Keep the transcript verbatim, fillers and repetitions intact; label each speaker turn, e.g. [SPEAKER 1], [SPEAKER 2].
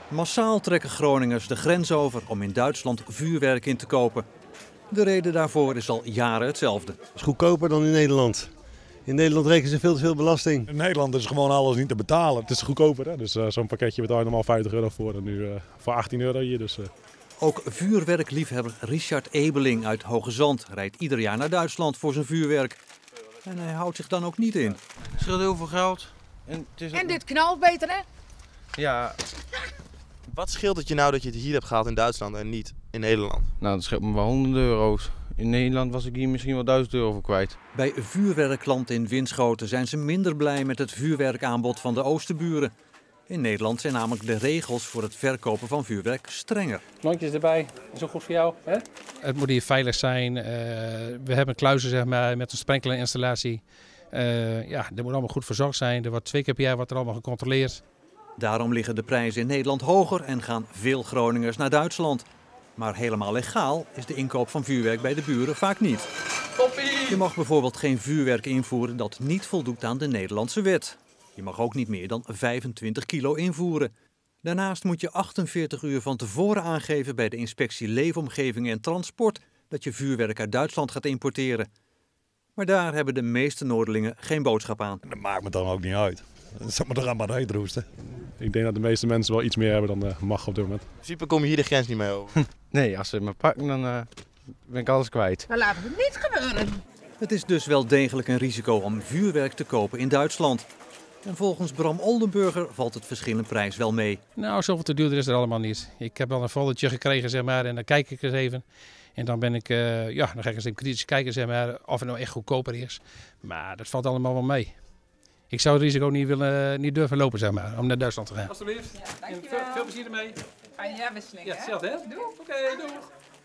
[SPEAKER 1] Massaal trekken Groningers de grens over om in Duitsland vuurwerk in te kopen. De reden daarvoor is al jaren hetzelfde.
[SPEAKER 2] Het is goedkoper dan in Nederland. In Nederland rekenen ze veel te veel belasting.
[SPEAKER 3] In Nederland is gewoon alles niet te betalen. Het is goedkoper, hè? Dus uh, zo'n pakketje betaal je normaal vijftig euro voor en nu uh, voor achttien euro hier. Dus, uh.
[SPEAKER 1] Ook vuurwerkliefhebber Richard Ebeling uit Hoogezand rijdt ieder jaar naar Duitsland voor zijn vuurwerk. En hij houdt zich dan ook niet in.
[SPEAKER 4] Het scheelt heel veel geld.
[SPEAKER 5] En, het is ook... en dit knalt beter, hè?
[SPEAKER 4] Ja.
[SPEAKER 6] Wat scheelt het je nou dat je het hier hebt gehaald in Duitsland en niet in Nederland?
[SPEAKER 4] Nou, dat scheelt me wel honderden euro's. In Nederland was ik hier misschien wel duizend euro voor kwijt.
[SPEAKER 1] Bij vuurwerkklanten in Winschoten zijn ze minder blij met het vuurwerkaanbod van de oosterburen. In Nederland zijn namelijk de regels voor het verkopen van vuurwerk strenger.
[SPEAKER 7] Lontjes erbij, is ook goed voor jou, hè? Het moet hier veilig zijn. Uh, we hebben kluizen zeg maar, met een sprenkelinstallatie. Uh, ja, dat moet allemaal goed verzorgd zijn. Er wordt twee keer per jaar wordt er allemaal gecontroleerd.
[SPEAKER 1] Daarom liggen de prijzen in Nederland hoger en gaan veel Groningers naar Duitsland. Maar helemaal legaal is de inkoop van vuurwerk bij de buren vaak niet. Je mag bijvoorbeeld geen vuurwerk invoeren dat niet voldoet aan de Nederlandse wet. Je mag ook niet meer dan vijfentwintig kilo invoeren. Daarnaast moet je achtenveertig uur van tevoren aangeven bij de inspectie Leefomgeving en Transport dat je vuurwerk uit Duitsland gaat importeren. Maar daar hebben de meeste Noorderlingen geen boodschap aan.
[SPEAKER 3] Dat maakt me dan ook niet uit. Zet me er aan maar uitroesten.
[SPEAKER 8] Ik denk dat de meeste mensen wel iets meer hebben dan uh, mag op dit moment.
[SPEAKER 6] In principe kom je hier de grens niet mee over.
[SPEAKER 4] Nee, als ze me pakken dan uh, ben ik alles kwijt.
[SPEAKER 5] Dan laten we het niet gebeuren.
[SPEAKER 1] Het is dus wel degelijk een risico om vuurwerk te kopen in Duitsland. En volgens Bram Oldenburger valt het verschil in prijs wel mee.
[SPEAKER 7] Nou, zoveel te duurder is er allemaal niet. Ik heb wel een folletje gekregen, zeg maar, en dan kijk ik eens even. En dan ben ik, uh, ja, dan ga ik eens even kritisch kijken, zeg maar, of het nou echt goedkoper is. Maar dat valt allemaal wel mee. Ik zou het risico niet, willen, niet durven lopen, zeg maar, om naar Duitsland te gaan. Alsjeblieft.
[SPEAKER 5] Ja, dankjewel.
[SPEAKER 7] Veel, veel plezier ermee.
[SPEAKER 5] Fijne jaarwisseling,
[SPEAKER 7] ja, hetzelfde, hè?
[SPEAKER 5] Doei.
[SPEAKER 7] Oké, okay, doeg.